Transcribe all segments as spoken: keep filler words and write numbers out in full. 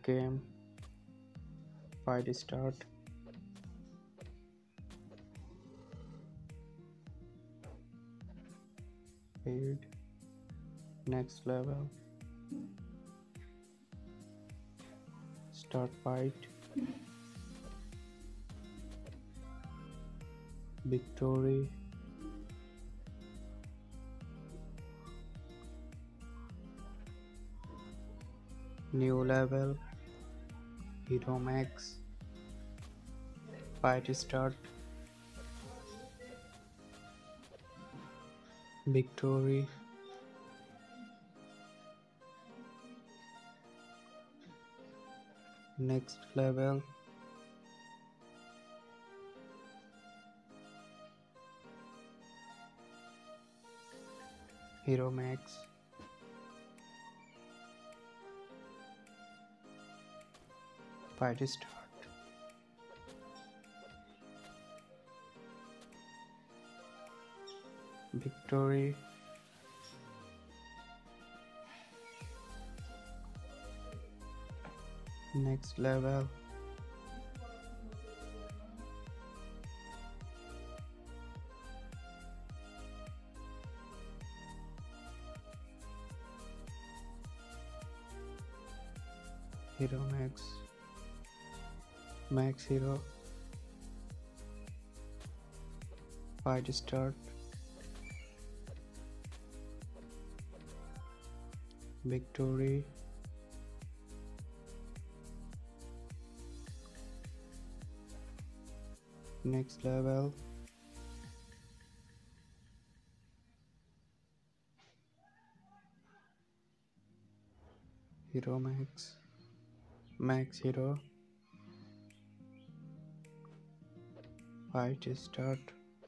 game. Fight start. Paid. Next level. Start fight. Victory. New level. Hero Max. Fight start. Victory. Next level. Hero Max. Fight start. Victory. Next level. Hero Max. Max Hero. Fight start. Victory. Next level. Hero Max. Max Hero. Fight start.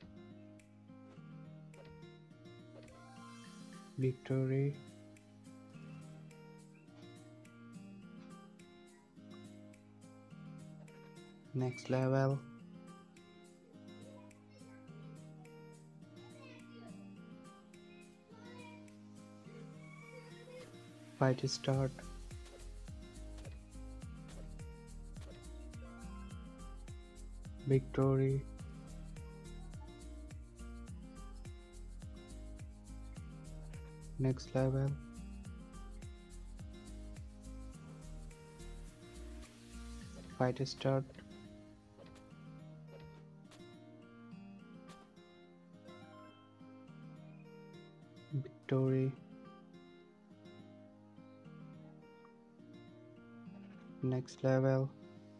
Victory. Next level. Fight start. Victory. Next level. Fight start. Victory. Next level.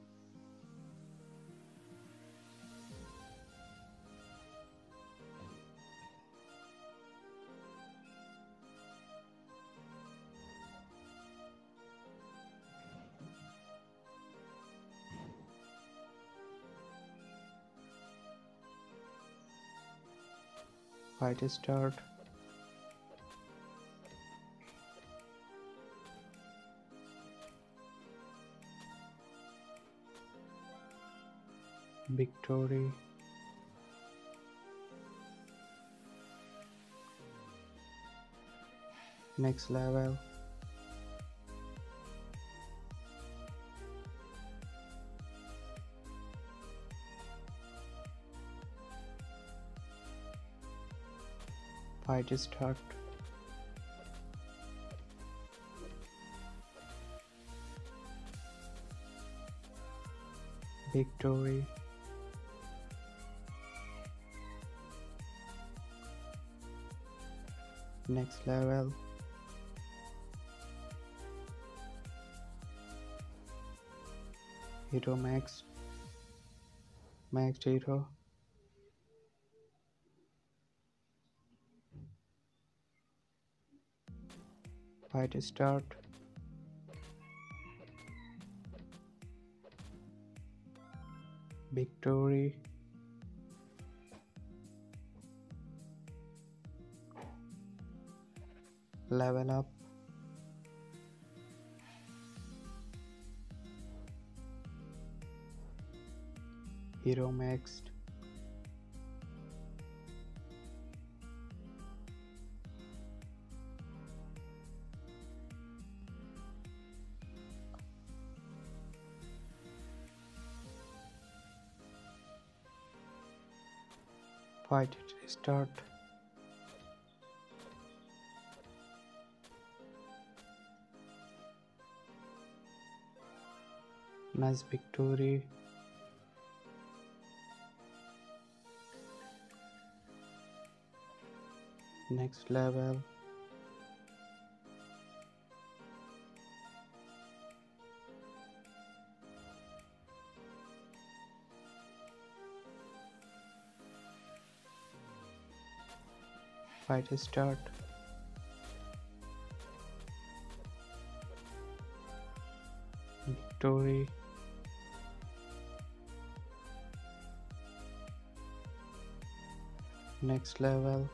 Fight start. Victory. Next level. Fight start. Victory. Next level. Hero Max. Max Hero. Fight start. Victory. Level up. Hero Max. Fight start. Nice victory. Next level. Fight start. Victory. Next level.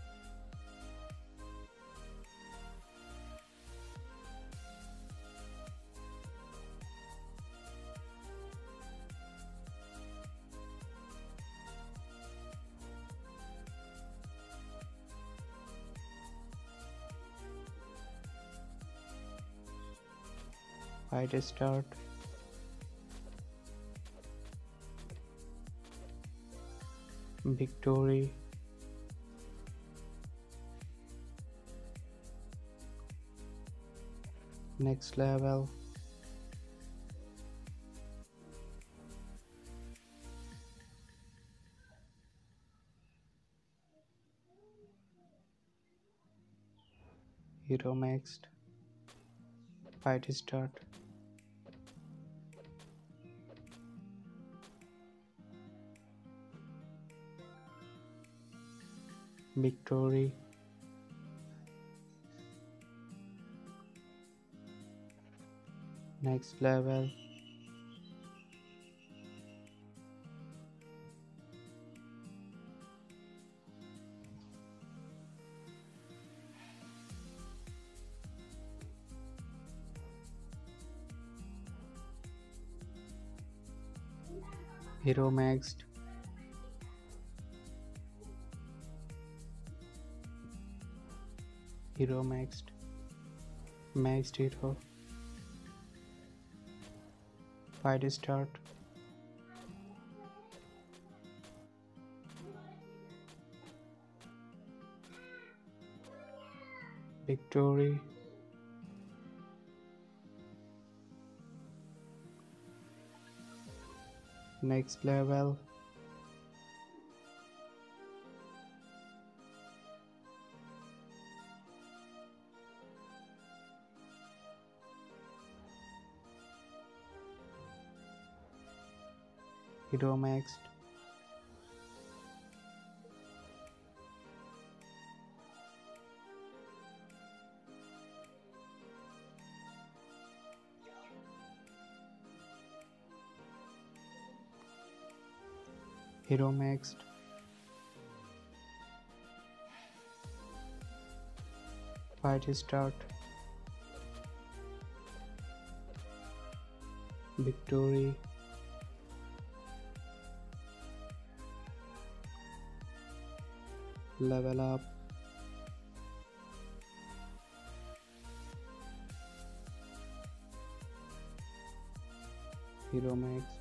Fight start. Victory. Next level. Hero maxed. Fight start. Victory. Next level. Hero maxed. Hero maxed. Maxed hero. Fight start. Victory. Next level. Hero maxed. Hero maxed. Fight start. Victory. Level up. Hero maxed.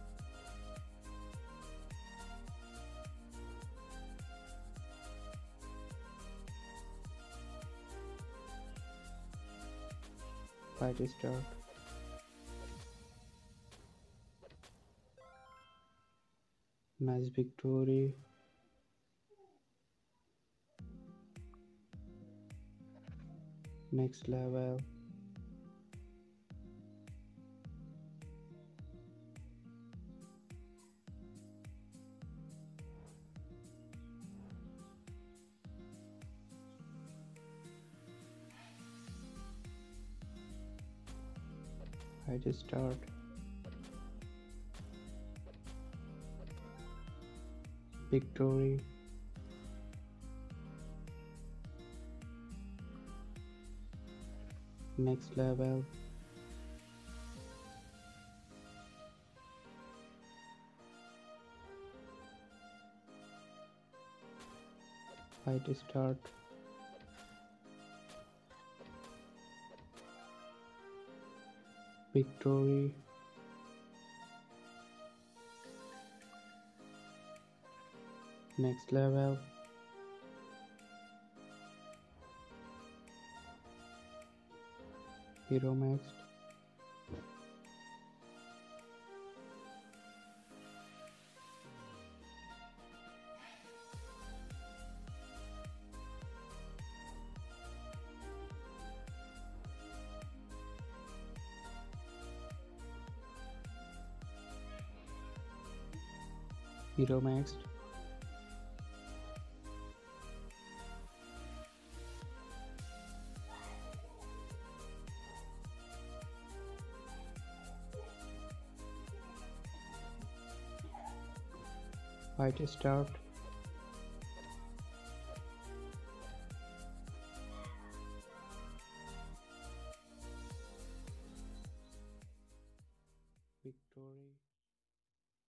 Fight start. Nice victory. Next level. Fight start. Victory. Next level. Fight start. Victory. Next level. Hero Maxed. Hero Maxed. Fight start. Victory.